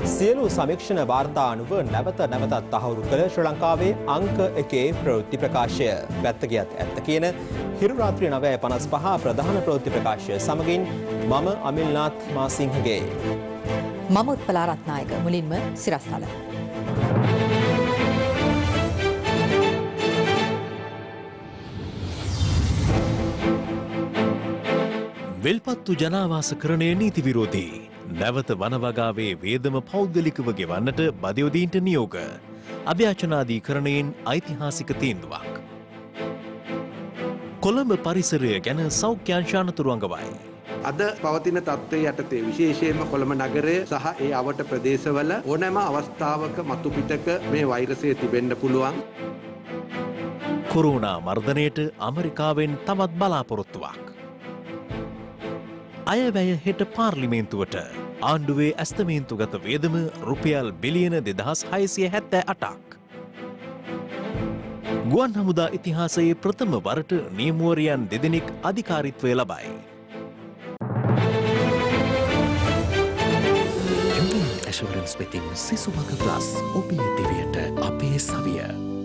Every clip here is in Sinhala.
සියලු සමීක්ෂණ වාර්තා අනුව නැවතත් තහවුරු කළ ශ්‍රී ලංකාවේ අංක 1 ප්‍රවෘත්ති ප්‍රකාශය. පැත්ත ගියත් ඇත්ත කියන හිරු රාත්‍රී 9:55 ප්‍රධාන ප්‍රවෘත්ති ප්‍රකාශය සමගින් මම අමිල්නාත් මාසිංහගේ. මම උත්පලා රත්නායක. මුලින්ම සිරස්තල. වෙල්පත්තු ජනාවාසකරණය නීති විරෝධී. නැවත වනවගාවේ වේදම පෞද්ගලිකව ගෙවන්නට බදයෝදීන්ට නියෝග. අභ්‍යාචනාධීකරණයෙන් ඓතිහාසික තීන්දුවක්. කොළඹ පරිසරය ගැන සෞඛ්‍යාංශානතුරු අඟවයි. අද පවතින තත්ත්වය යටතේ විශේෂයෙන්ම කොළඹ නගරය සහ ඒ අවට ප්‍රදේශවල ඕනෑම අවස්ථාවක මතු පිටක මේ වෛරසය තිබෙන්න පුළුවන්. කොරෝනා මර්ධනයට ඇමරිකාවෙන් තවත් බලාපොරොත්තුවක්. අයවැය හෙට පාර්ලිමේන්තුවට ආණ්ඩුවේ ඇස්තමේන්තුගත වේදම රුපියල් බිලියන 2678ක්. ගුවන් හමුදා ඉතිහාසයේ ප්‍රථම වරට නියමුවරියන් දෙදෙනෙක් අධිකාරීත්වය ලබයි. ඇෂුරන්ස් වෙතින් සිසුවක ප්ලස් ඔබේ දිවියට අපේ සවිය.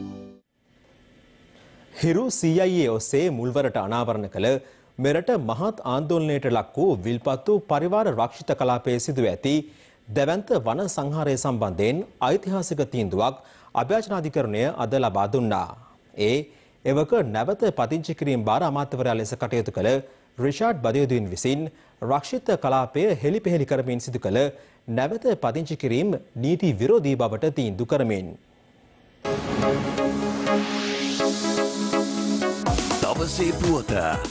හිරු CIA ඔස්සේ මුල්වරට අනාවරණ කළ මෙරට මහත් ආන්දෝලනයට ලක් වූ විල්පත්තු පරිවාර රක්ෂිත කලාපයේ සිදුව ඇති දැවැන්ත වන සංහාරය සම්බන්ධයෙන් ඓතිහාසික තීන්දුවක් අභ්‍යාචනාධිකරණය අද ලබා දුන්නා. එවක නැවත පදිංචි කිරීම බාර අමාත්‍යවරයා ලෙස කටයුතු කළ රිෂාඩ් බදියුදීන් විසින් රක්ෂිත කලාපය හෙළිපෙහෙළි කරමින් සිදු කළ නැවත පදිංචි කිරීම නීති විරෝධී බවට තීන්දුව කරමින්. දවසේ පුවත.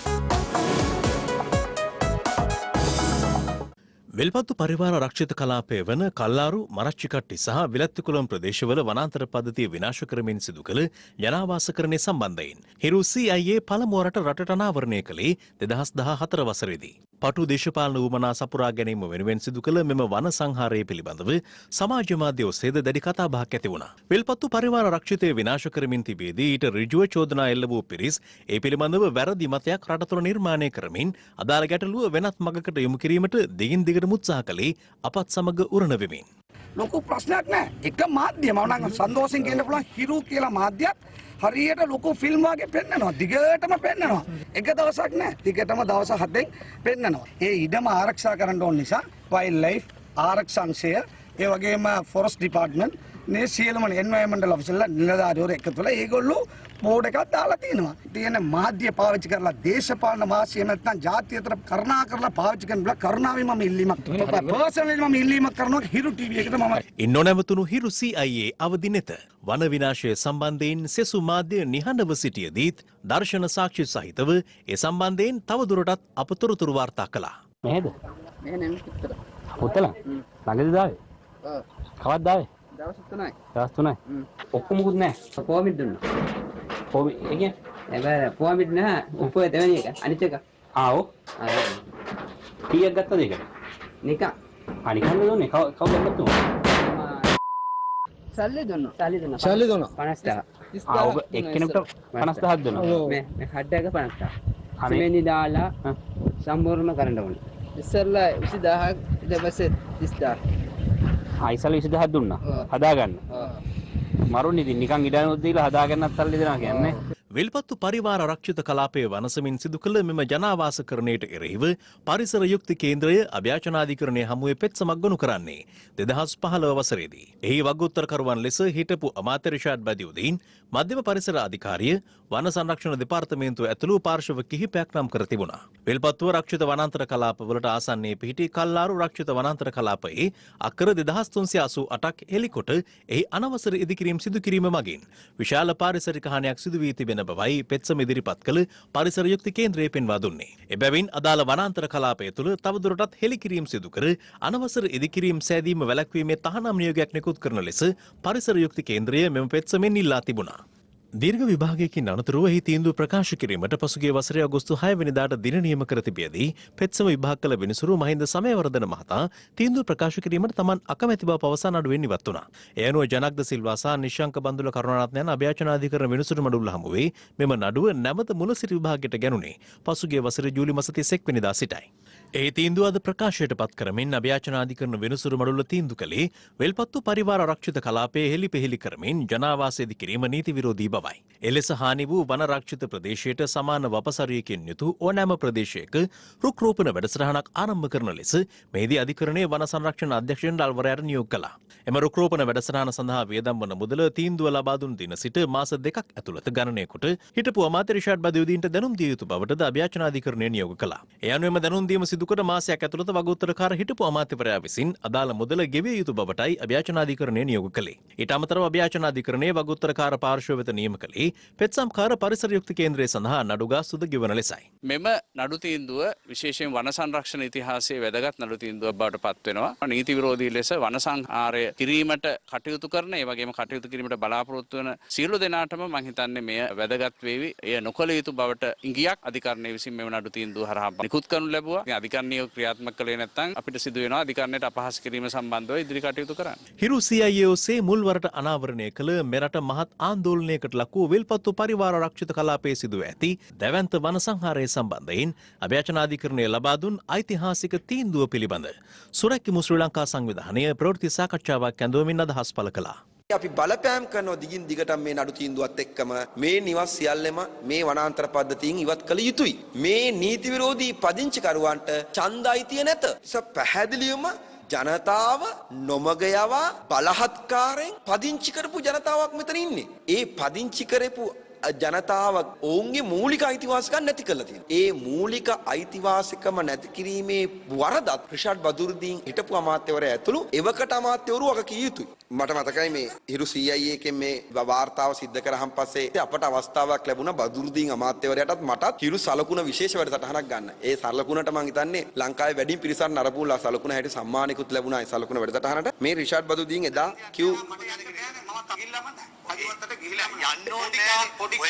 වෙල්පත්තු පරිවාර රක්ෂිත කලාපය වන කල්ලාරු මරච්චිකට්ටි සහ විලත්තිකුළම් ප්‍රදේශවල වනාන්තර පද්ධතිය විනාශ කරමින් සිදු කළ ජනාවාසකරණය සම්බන්ධයෙන් හිරු CIA පළමුවරට රටට අනාවරණය කළේ 2014 වසරේදී. පටු දේශපාලන වුවමනා සපුරා ගැනීම වෙනුවෙන් සිදු කළ මෙම වන සංහාරය පිළිබඳව සමාජ මාධ්‍ය ඔස්සේද දැඩි කතාබහක් ඇති වුණා. වෙල්පත්තු පරිවාර රක්ෂිතය විනාශ කරමින් තිබේදී ඊට ඍජුව චෝදනා එල්ල වූ පිරිස් ඒ පිළිබඳව වැරදි මතයක් රට තුළ නිර්මාණය කරමින් අදාළ ගැටලුව වෙනත් මගකට යොමු කිරීමට දිගින් දිගට උත්සාහ කළේ අපත් සමග උරණ වෙමින්. ලොකු ප්‍රශ්නයක් නෑ. එක මාධ්‍යම නම් සන්තෝෂෙන් කියන්න පුළුවන් හිරු කියලා මාධ්‍යයක් හරියට ලොකු ෆිල්ම් වගේ පෙන්නනවා. දිගටම පෙන්නනවා. එක දවසක් නෑ. දිගටම දවස් 7ක් පෙන්නනවා. ඒ ඉඩම ආරක්ෂා කරන්න ඕන නිසා වයිල්ඩ් ලයිෆ් ආරක්ෂාංශය ඒ වගේම ෆොරස්ට් ඩිපාර්ට්මන්ට් මේ සියලුම එන්වයරන්මන්ටල් ඔෆිසර්ලා නිලධාරීවරු එකතු වෙලා ඒගොල්ලෝ බෝඩ් එකක් දාලා තිනවා. තියෙන මාධ්‍ය පාවිච්චි කරලා දේශපාලන වාසිය නැත්නම් ජාතිය අතර කරුණා කරලා පාවිච්චි කරන බලා කරුණාවෙන් මම ඉල්ලීමක් කරනවා. පර්සනලි මම ඉල්ලීමක් කරනවා හිරු ටීවී එකට මම. ඉන්නොනැවතුණු හිරු CIA අවදි නෙත. වන විනාශය සම්බන්ධයෙන් සෙසු මාධ්‍ය නිහඬව සිටියදීත් දර්ශන සාක්ෂි සහිතව ඒ සම්බන්ධයෙන් තවදුරටත් අප තොරතුරු වාර්තා කළා. මෙහෙද? මෙහෙ නෙමෙයි උත්තර. උත්තර? ළඟදී දාවේ? ඔව්. කවද්ද දාවේ? දවස් 3යි. දවස් 3යි. ඔක්කොම මුකුත් නැහැ. කොහොමද දුන්නා? කොහොම ඒ කියන්නේ? හැබැයි කොහොමද නැහැ. උපේ දෙවෙනි එක. අනිත් එක. ආ ඔව්. කීයක් ගත්තද ඒකට? නිකන්. නිකන් දුන්නේ. කවුද ගත්තේ? සල්ලි දුන්නා. සල්ලි දුන්නා. 50000. ආ ඔබ එක්කෙනෙකුට 50000ක් දුන්නා. මේ කඩේක 50000. මෙනි දාලා සම්පූර්ණ කරන්න ඕනේ. ඉස්සෙල්ලා 20000ක් ඊට පස්සේ 30000. ඉස්සෙල්ලා 20000ක් දුන්නා. හදාගන්න. මරුන් ඉතින් නිකන් ඉඩනුත් දීලා හදාගන්නත් සල්ලි දෙනවා කියන්නේ. වෙල්පත්තු පරිවාර රක්ෂිත කලාපයේ වනසමින් සිදු කළ මෙම ජනාවාසකරණයට එරෙහිව පරිසර යුක්ති කේන්ද්‍රය අභ්‍යාචනාධිකරණය හමුවේ පෙත්සමක් ගොනු කරන්නේ 2015 වසරේදී. එහි වගඋත්තරකරුවන් ලෙස හිටපු අමාත්‍ය රිෂාඩ් බදියුදීන්, මධ්‍යම පරිසර අධිකාරිය, වන සංරක්ෂණ දෙපාර්තමේන්තුව ඇතුළු පාර්ශව කිහිපයක් නම් කර තිබුණා. වෙල්පත්තුව රක්ෂිත වනාන්තර කලාපවලට ආසන්නයේ පිහිටි කල්ලාරු රක්ෂිත වනාන්තර කලාපයේ අක්කර 2388ක් හෙළිකොට එහි අනවසර ඉදිකිරීම් සිදු කිරීම මගින් විශාල පාරිසරික හානියක් සිදු වී තිබෙන බවයි පෙත්සම ඉදිරිපත් කළ පරිසර යුක්ති කේන්ද්‍රය පෙන්වා දුන්නේ. එබැවින් අදාළ වනාන්තර කලාපය තුළ තවදුරටත් හෙළිකිරීම් සිදු කර අනවසර ඉදිකිරීම් සෑදීම වැළැක්වීමේ තහනම් නියෝගයක් නිකුත් කරන ලෙස පරිසර යුක්ති කේන්ද්‍රය මෙම පෙත්සමෙන් ඉල්ලා තිබුණා. දීර්ඝ විභාගයකින් අනතුරුව එහි තීන්දුව ප්‍රකාශ කිරීමට පසුගිය වසරේ අගෝස්තු 6 වෙනිදාට දින නියම කර තිබියදී පෙත්සම විභාග කළ විනිසුරු මහින්ද සමයවර්ධන මහතා තීන්දුව ප්‍රකාශ කිරීමට තමන් අකමැති බව පවසා නඩුවෙන් ඉවත් වුණා. ඒ අනුව ජනක්ද සිල්වා සහ නිශ්ශංක බන්දුල කරුණාරත්න යන අභ්‍යාචනාධිකරණ විනිසුරු මඩුල්ල හමුවේ මෙම නඩුව නැවත මුලසිරි විභාගයට ගැනුණේ පසුගිය වසරේ ජූලි මාස 31 වෙනිදා සිටයි. ඒ තීන්දුව අද ප්‍රකාශයට පත් කරමින් අභ්‍යාචනාධිකරණ වෙනසුරු මඩුල්ල තීන්දුව කළේ වෙල්පත්තු පරිවාර ආරක්ෂිත කලාපයේ හෙළිපෙහෙළි කරමින් ජනාවාසයේදී කිරීම නීති විරෝධී බවයි. එලෙස හානි වූ වන ආරක්ෂිත ප්‍රදේශයට සමාන වපසරියකින් යුතු ඕනෑම ප්‍රදේශයක රුක් රෝපණ වැඩසටහනක් ආරම්භ කරන ලෙස මෙහිදී අධිකරණයේ වන සංරක්ෂණ අධ්‍යක්ෂ ජෙනරාල්වරයාට නියෝග කළා. එම රුක් රෝපණ වැඩසටහන සඳහා වියදම් වන මුදල තීන්දුව ලබා දුන් දින සිට මාස 2ක් ඇතුළත ගණනය කොට හිටපු අමාත්‍ය රිෂාඩ් බදියුදීන්ට දැනුම් දිය යුතු බවටද අභ්‍යාචනාධිකරණය නියෝග කළා. ඒ අනුවම දැනුම් දීම සිදු කොට මාසයක් ඇතුළත වගඋත්තරකාර හිටපු අමාත්‍යවරයා විසින් අදාළ මුදල ගෙවිය යුතු බවටයි අභ්‍යාචනාධිකරණය නියෝග කළේ. ඊට අමතරව අභ්‍යාචනාධිකරණයේ වගඋත්තරකාර පාර්ශ්වය වෙත නියම කළේ පෙත්සම්කාර පරිසර යුක්ති කේන්ද්‍රය සඳහා නඩු ගාස්තුද ගෙවන ලෙසයි. මෙම නඩු තීන්දුව විශේෂයෙන් වන සංරක්ෂණ ඉතිහාසයේ වැදගත් නඩු තීන්දුවක් බවට පත් වෙනවා. නීති විරෝධී ලෙස වන සංහාරය කිරීමට කටයුතු කරන ඒ වගේම කටයුතු කිරීමට බලාපොරොත්තු වන සියලු දෙනාටම මම හිතන්නේ මෙය වැදගත් වේවි. එය නොකළ යුතු බවට ඉඟියක් අධිකරණය විසින් මෙම නඩු තීන්දුව හරහා නිකුත් කරනු ලැබුවා. අධිකරණය ක්‍රියාත්මක කළේ නැත්නම් අපිට සිදු වෙනවා අධිකරණයට අපහාස කිරීම සම්බන්ධව ඉදිරි කටයුතු කරන්න. හිරු CIOසේ මුල්වරට අනාවරණය කළ මෙරට මහත් ආන්දෝලනයකට ලක් වූ විල්පත්තු පරිවාර ආරක්ෂිත කලාපයේ සිදුව ඇති දැවැන්ත වන සංහාරය සම්බන්ධයෙන් අභ්‍යාචනාධිකරණය ලබා දුන් ඓතිහාසික තීන්දුව පිළිබඳ සුරැකිමු ශ්‍රී ලංකා සංවිධානය ප්‍රවෘත්ති සාකච්ඡාවක් ඇඳවමින් අදහස් පළ කළා. අපි බලපෑම් කරනවා දිගින් දිගටම මේ නඩු තීන්දුවත් එක්කම මේ නිවාස සියල්ලම මේ වනාන්තර පද්ධතියෙන් ඉවත් කළ යුතුයි. මේ නීති විරෝධී පදිංචිකරුවන්ට ඡන්ද අයිතිය නැත. පැහැදිලිවම ජනතාව නොමග යවා බලහත්කාරයෙන් පදිංචි කරපු ජනතාවක් මෙතන ඉන්නේ. ඒ පදිංචි කරපු ජනතාවක් ඔවුන්ගේ මූලික අයිතිවාසිකම් නැති කරලා තියෙනවා. ඒ මූලික අයිතිවාසිකම නැති කිරීමේ වරදත් රිෂාඩ් බදුරුදීන් හිටපු අමාත්‍යවරයා ඇතුළු එවකට අමාත්‍යවරු වග කිය යුතුයි. මට මතකයි මේ හිරු CIA එකෙන් මේ වාර්තාව සිද්ධ කරාන් පස්සේ අපට අවස්ථාවක් ලැබුණා බදුරුදීන් අමාත්‍යවරයාටත් මටත් හිරු සලකුණ විශේෂ වැඩසටහනක් ගන්න. ඒ සලකුණට මම හිතන්නේ ලංකාවේ වැඩිම පිරිසක් නරඹුලා සලකුණ හැටි සම්මානිකුත් ලැබුණා ඒ සලකුණ වැඩසටහනට. මේ රිෂාඩ් බදුරුදීන් එදා කිව් පොඩි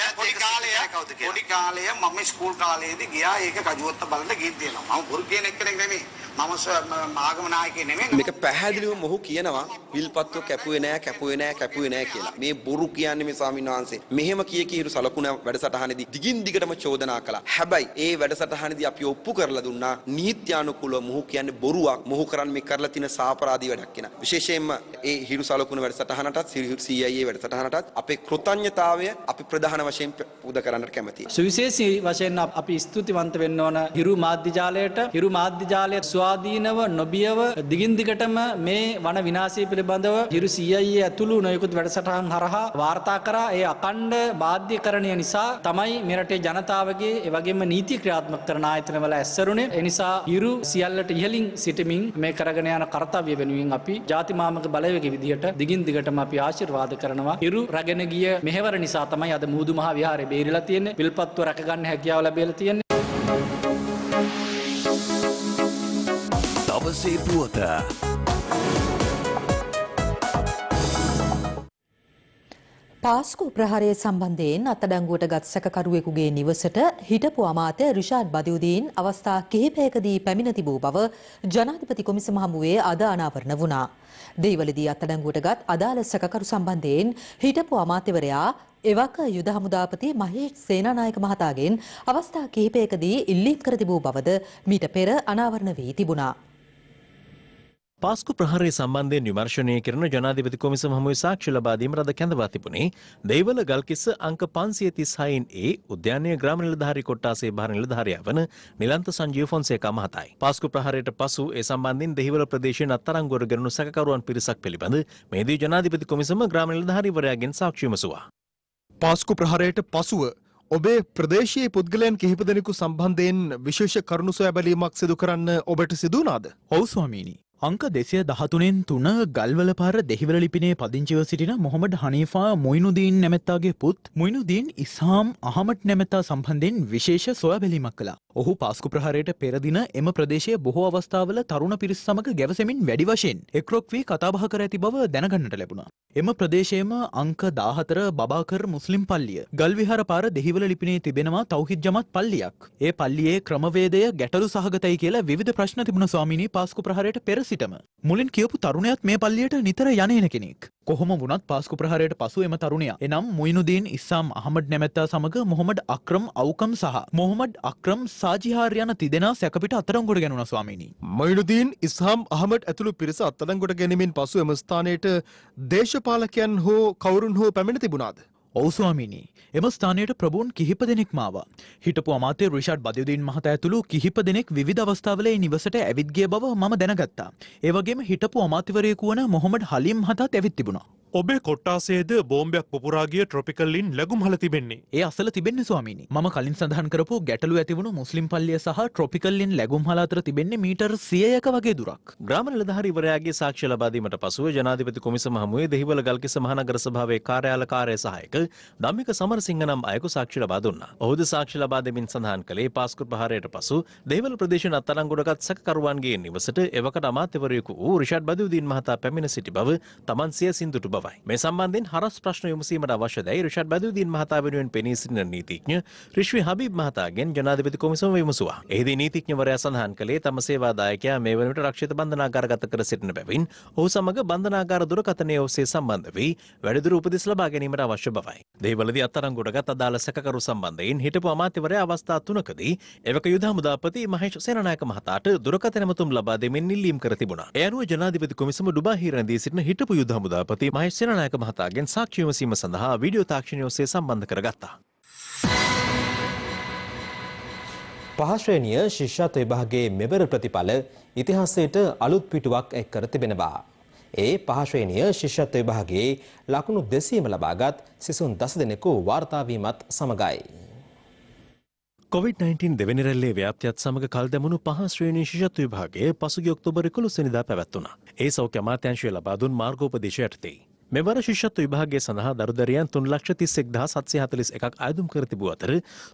කාලය මම ස්කූල් කාලයේදී ගියා ඒක කජුවත්ත බලන්න ගිහින් තියෙනවා. මම බොරු කියන එක්කෙනෙක් නෙමෙයි. මම ආගම නායකයෙක් නෙමෙයි. මේක පැහැදිලිවම මොහු කියනවා විල්පත්තුව කැපුවේ නෑ කියලා. මේ බොරු කියන්නේ මේ ස්වාමීන් වහන්සේ. මෙහෙම කිය කීරු සලකුණ වැඩසටහනේදී දිගින් දිගටම චෝදනා කළා. හැබැයි ඒ වැඩසටහනේදී අපි ඔප්පු කරලා දුන්නා නීත්‍යානුකූලව මොහු කියන්නේ බොරුවක්. මොහු කරන්නේ මේ කරලා තියෙන සාපරාධී වැඩක් කියන. විශේෂයෙන්ම ඒ හිරු සලකුණ වැඩසටහනටත් CIA වැඩසටහනටත් අපේ කෘතඥතාවය අපි ප්‍රධාන වශයෙන් පුද කරන්නට කැමතියි. සුවිශේෂී වශයෙන් අපි ස්තුතිවන්ත වෙන්න ඕන හිරු මාධ්‍ය ජාලයට. හිරු මාධ්‍ය ජාලය ස්වාධීනව නොබියව දිගින් දිගටම මේ වන විනාශය පිළිබඳව හිරු CIA ඇතුළු නොයෙකුත් වැඩසටහන් හරහා වාර්තා කරා. ඒ අඛණ්ඩ බාධ්‍යකරණය නිසා තමයි මෙරටේ ජනතාවගේ ඒ වගේම නීති ක්‍රියාත්මක කරන ආයතනවල ඇස්සරුනේ. ඒ නිසා හිරු සියල්ලට ඉහළින් සිටමින් මේ කරගෙන යන කාර්යය වෙනුවෙන් අපි ජාති මාමක බලවේග විදියට දිගින් දිගටම අපි ආශිර්වාද කරනවා. හිරු රැගෙන ගිය මෙහෙවර නිසා තමයි අද මුහුදු මහ විහාරේ බේරිලා තියෙන්නේ. විල්පත්තුව රැකගන්න හැකියාව ලැබෙලා තියෙන්නේ. දවසේ පුවත පාස්කු ප්‍රහාරය සම්බන්ධයෙන් අත්අඩංගුවට ගත් සැකකරුවෙකුගේ නිවසට හිටපු අමාත්‍ය රිෂාඩ් බදියුදීන් අවස්ථා කිහිපයකදී පැමිණ තිබූ බව ජනාධිපති කොමිසම හමුවේ අද අනාවරණ වුණා. දෙහිවලදී අත්අඩංගුවට ගත් අදාළ සැකකරු සම්බන්ධයෙන් හිටපු අමාත්‍යවරයා එවක යුද හමුදාපති මහේෂ් සේනානායක මහතාගෙන් අවස්ථා කිහිපයකදී ඉල්ලීම් කර තිබූ බවද මීට පෙර අනාවරණ වී තිබුණා. පාස්කු ප්‍රහාරය සම්බන්ධයෙන් විමර්ශනය කරන ජනාධිපති කොමිසම හමුවේ සාක්ෂි ලබා දීම රද කැඳවා තිබුණේ දෙහිවල ගල්කිස්ස අංක 536 A උද්‍යානයේ ග්‍රාම නිලධාරී කොට්ටාසේ භාර නිලධාරියා වන නිලන්ත සංජීව ෆොන්සේකා මහතායි. පාස්කු ප්‍රහාරයට පසු ඒ සම්බන්ධයෙන් දෙහිවල ප්‍රදේශයේ අත්අඩංගුවට ගෙනුණු සැකකරුවන් පිරිසක් පිළිබඳ මෙහිදී ජනාධිපති කොමිසම ග්‍රාම නිලධාරීවරයාගෙන් සාක්ෂි විමසුවා. පාස්කු ප්‍රහාරයට පසුව ඔබේ ප්‍රදේශීය පුද්ගලයන් කිහිප දෙනෙකු සම්බන්ධයෙන් විශේෂ කරුණු සොයා බැලීමක් සිදු කරන්න ඔබට සිදු වුණාද? ඔව් ස්වාමීනි. අංක 213 3 ගල්වල පාර දෙහිවල ලිපිනේ පදිංචිව සිටින මොහමඩ් හනීෆා මොයිනුදීන් නැමැත්තාගේ පුත් මොයිනුදීන් ඉස්හාම් අහමඩ් නැමැත්තා සම්බන්ධයෙන් විශේෂ සොයා බැලීමක් කළා. ඔහු පාස්කු ප්‍රහාරයට පෙර දින එම ප්‍රදේශයේ බොහෝ අවස්ථාවල තරුණ පිරිස සමග ගැවසෙමින් වැඩි වශයෙන් එක්රොක් වී කතාබහ කර ඇති බව දැනගන්නට ලැබුණා. එම ප්‍රදේශයේම අංක 14 බබාකර් මුස්ලිම් පල්ලිය ගල්විහාර පාර දෙහිවල ලිපිනේ තිබෙනවා තෞහිද් ජමාත් පල්ලියක්. ඒ පල්ලියේ ක්‍රමවේදය ගැටලු සහගතයි කියලා විවිධ ප්‍රශ්න තිබුණ ස්වාමීනි පාස්කු ප්‍රහාරයට පෙර සිටම. මුලින් කියපු තරුණයාත් මේ පල්ලියට නිතර යන්නේන කෙනෙක්. කොහොම වුණත් පාස්කු ප්‍රහාරයට පසු එම තරුණයා එනම් මුයිනුදීන් ඉස්සාම් අහමඩ් නැමැත්තා සමග මොහොමඩ් අක්‍රම් අවුකම් සහ මොහොමඩ් අක්‍රම් සාජිහාර් යන තිදෙනා සැකපිට අත්අඩංගුවට ගැනුණා ස්වාමීනි. මොයිනුදීන් ඉස්හාම් අහමඩ් ඇතුළු පිරිස අත්අඩංගුවට ගැනීමෙන් පසු එම ස්ථානයට දේශපාලකයන් හෝ කවුරුන් හෝ පැමිණ තිබුණාද? ඔව් ස්වාමීනි. එම ස්ථානයට ප්‍රභූන් කිහිප දෙනෙක්ම ආවා. හිටපු අමාත්‍ය රිෂාඩ් බදියුදීන් මහතා ඇතුළු කිහිප දෙනෙක් විවිධ අවස්ථාවල ඒ නිවසට ඇවිත් ගිය බව මම දැනගත්තා. ඒ වගේම හිටපු අමාත්‍යවරයෙකු වන මොහොමඩ් හලීම් මහතාත් ඇවිත් තිබුණා. ඔබේ කොට්ටාසේද බෝම්බයක් පුපුරා ගිය ට්‍රොපිකල්ලින් ලැබුම්හල තිබෙන්නේ. ඒ අසල තිබෙන්නේ ස්වාමීනි. මම කලින් සඳහන් කරපු ගැටලු ඇතිවුණු මුස්ලිම් පල්ලිය සහ ට්‍රොපිකල්ලින් ලැබුම්හල අතර තිබෙන්නේ මීටර් 100ක වගේ දුරක්. ග්‍රාම නිලධාරීවරයාගේ සාක්ෂි ලබා දීමට පසුව ජනාධිපති කොමිසම හමුවේ දෙහිවල ගල්කිස්ස මහනගර සභාවේ කාර්යාල කාර්ය සහායක ධම්මික සමරසිංහ නම් අයෙකු සාක්ෂි ලබා දුන්නා. ඔහුද සාක්ෂි ලබා දෙමින් සඳහන් කළේ පාස්කු ප්‍රහාරයට පසු දෙහිවල ප්‍රදේශයේ අත්අඩංගුවටගත් සැකකරුවන්ගේ නිවසට එවකට අමාත්‍යවරයෙකු වූ රිෂාඩ් බදියුදීන් මහතා පැමිණ සිටි බව තමන් සියසින් දුටු බවයි. මේ සම්බන්ධයෙන් හරස් ප්‍රශ්න විමසීමට අවශ්‍ය දැයි රිෂාඩ් බදියුදීන් මහතා වෙනුවෙන් පෙනී සිටින නීතිඥ රිෂ්වි හබීබ් මහතාගෙන් ජනාධිපති කොමිසම විමසුවා. එහිදී නීතිඥවරයා සඳහන් කළේ තම සේවාදායකයා මේ වන විට රක්ෂිත බන්ධනාගාරගත කර සිටින බැවින් ඔහු සමග බන්ධනාගාර දුරකථනය ඔස්සේ සම්බන්ධ වී වැඩිදුර උපදෙස් ලබා ගැනීමට අවශ්‍ය බවයි. දෙහිවලදී අත්අඩංගුවටගත් අදාළ සැකකරු සම්බන්ධයෙන් හිටපු අමාත්‍යවරයා අවස්ථා 3කදී එවක යුද හමුදාපති මහේෂ් සේනානායක මහතාට දුරකථන ඇමතුම් ලබා දෙමින් ඉල්ලීම් කර තිබුණා. ඒ අනුව ජනාධිපති කොමිසම ඩුබායි රැඳී සිටින හිටපු යුද හමුදාපති මහේෂ් සේනානායක මහතාගෙන් සාක්ෂි විමසීම සඳහා වීඩියෝ තාක්ෂණය ඔස්සේ සම්බන්ධ කරගත්තා. පහ ශ්‍රේණිය ශිෂ්‍යත්ව විභාගයේ මෙවර ප්‍රතිඵල ඉතිහාසයට අලුත් පිටුවක් එක් කර තිබෙනවා. ඒ පහ ශ්‍රේණිය ශිෂ්‍යත්ව විභාගයේ ලකුණු 200ම ලබාගත් සිසුන් 10 දෙනෙකු වාර්තා වීමත් සමගයි. COVID-19 දෙවැනි රැල්ලේ ව්‍යාප්තියත් සමග කල් දැමුණු පහ ශ්‍රේණී ශිෂ්‍යත්ව විභාගය පසුගිය ඔක්තෝබර් 11 වෙනිදා පැවැත්වුණා. ඒ සෞඛ්‍ය අමාත්‍යාංශය ලබා දුන් මාර්ගෝපදේශ යටතේ මෙවර ශිෂ්‍යත්ව විභාගය සඳහා දරුදරියන් 3,31,741ක් අයදුම් කර තිබූ අතර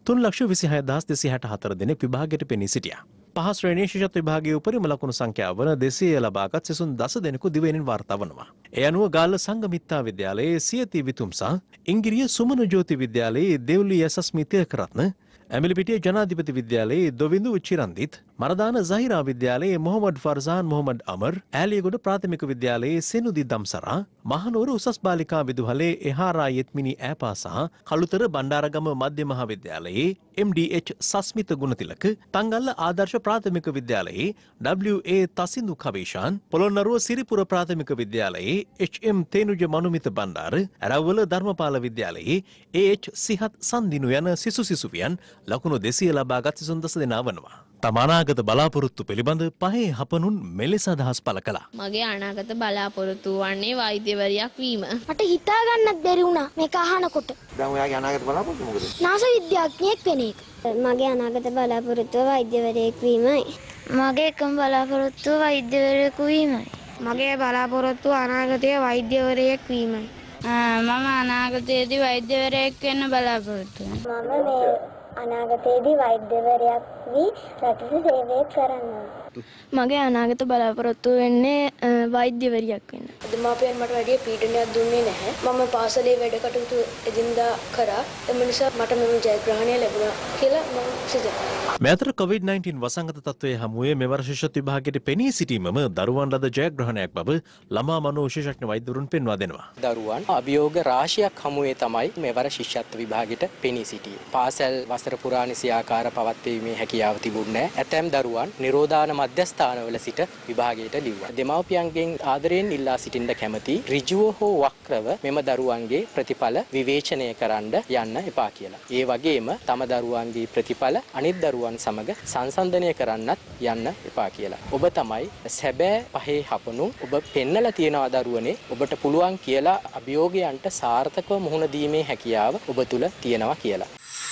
3,26,264 දෙනෙක් විභාගයට පෙනී සිටියා. පහ ශ්‍රේණී ශිෂ්‍යත්ව විභාගයේ උපරිම ලකුණු සංඛ්‍යාව වන 200 ලබාගත් සිසුන් 10 දෙනෙකු දිවයිනින් වාර්තා වනවා. ඒ අනුව ගාල්ල සංගමිත්තා විද්‍යාලයේ සියති විතුම්සා, ඉංගිරිය සුමන ජෝති විද්‍යාලයේ දෙව්ලි යසස්මි තිලකරත්න, ඇමිලිපිටිය ජනාධිපති විද්‍යාලයේ දොවිඳු චිරන්දිත්, මරදාන සහිරා විද්‍යාලයේ මොහොමඩ් ෆර්සාන් මොහොමඩ් අමර්, ඇලියගොඩ ප්‍රාථමික විද්‍යාලයේ සෙනුදි දම්සරා, මහනුවර උසස් බාලිකා විදුහලේ එහාරා යෙත්මිනි ඈපා සහ කළුතර බණ්ඩාරගම මධ්‍ය මහාවිද්‍යාලයේ MDH සස්මිත ගුණතිලක, තංගල්ල ආදර්ශ ප්‍රාථමික විද්‍යාලයේ WA තසිඳු කවේෂාන්, පොළොන්නරුව සිරිපුර ප්‍රාථමික විද්‍යාලයේ HM තේනුජ මනුමිත බණ්ඩාර, ඇරව්වල ධර්මපාල විද්‍යාලයේ AH සිහත් සන්දිනු යන සිසු සිසුවියන් ලකුණු 200 ලබාගත් සිසුන් 10 දෙනා වනවා. තම අනාගත බලාපොරොත්තු පිළිබඳ පහේ හපනුන් මෙලෙස අදහස් පළ කළා. මගේ අනාගත බලාපොරොත්තු වන්නේ වෛද්‍යවරියක් වීම. මට හිතා ගන්නත් බැරි වුණා මේක අහනකොට. දැන් ඔයාගේ අනාගත බලාපොරොත්තු මොකද? නාස විද්‍යාඥයෙක් වෙන එක. මගේ අනාගත බලාපොරොත්තුව වෛද්‍යවරයෙක් වීමයි. මගේ එකම බලාපොරොත්තුව වෛද්‍යවරයෙකු වීමයි. මගේ බලාපොරොත්තුව අනාගතයේ වෛද්‍යවරයෙක් වීමයි. මම අනාගතයේදී වෛද්‍යවරයෙක් වෙන්න බලාපොරොත්තු වෙනවා. මම මේ අනාගතයේදී වෛද්‍යවරයෙක් වී රටට සේවය කරනවා. මගේ අනාගත බලාපොරොත්තු වෙන්නේ වෛද්‍යවරියක් වෙන්න. දෙමාපියන් මට වැඩි පීඩනයක් දුන්නේ නැහැ. මම පාසලේ වැඩ කටයුතු එදිනදා කරා. ඒ නිසා මට මෙම ජයග්‍රහණය ලැබුණා කියලා මම සිතනවා. මේ අතර COVID-19 වසංගත තත්ත්වයේ හමුවේ මෙවර ශිෂ්‍යත්ව විභාගයට පෙනී සිටීමම දරුවන් ලද ජයග්‍රහණයක් බව ළමා මනෝ විශේෂඥ වෛද්‍යවරුන් පෙන්වා දෙනවා. දරුවන් අභියෝග රාශියක් හමුවේ තමයි මෙවර ශිෂ්‍යත්ව විභාගයට පෙනී සිටියේ. පාසල් වසර පුරා නිසියාකාර පවත්වීමේ හැකියාව තිබුණේ නැහැ. ඇතැම් දරුවන් නිරෝධාන මධ්‍යස්ථානවල සිට විභාගයට ලිව්වා. දෙමාපියන්ගෙන් ආදරයෙන් ඉල්ලා සිටින්න කැමති ඍජුව හෝ වක්‍රව මෙම දරුවන්ගේ ප්‍රතිඵල විවේචනය කරන්න යන්න එපා කියලා. ඒ වගේම තම දරුවන්ගේ ප්‍රතිඵල අනිත් දරුවන් සමග සංසන්දනය කරන්නත් යන්න එපා කියලා. ඔබ තමයි සැබෑ පහේ හපනු. ඔබ පෙන්නලා තියනවා දරුවනේ ඔබට පුළුවන් කියලා අභියෝගයන්ට සාර්ථකව මුහුණ දීමේ හැකියාව ඔබ තුල තියෙනවා කියලා.